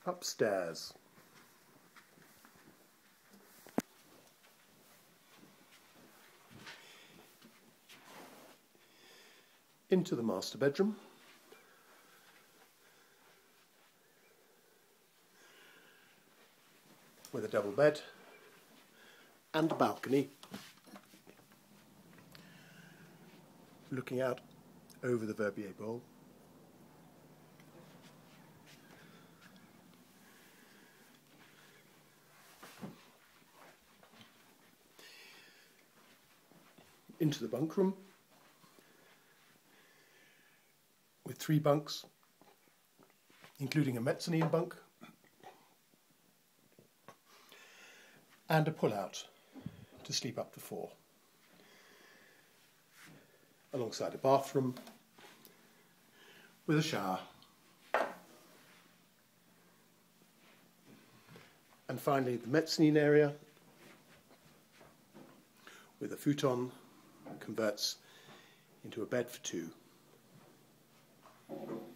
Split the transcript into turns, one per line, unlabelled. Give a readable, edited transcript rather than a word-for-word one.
upstairs. Into the master bedroom. With a double bed and a balcony looking out over the Verbier Bowl. Into the bunk room with 3 bunks, including a mezzanine bunk and a pull-out to sleep up to 4, alongside a bathroom with a shower. And finally the mezzanine area with a futon converts into a bed for 2.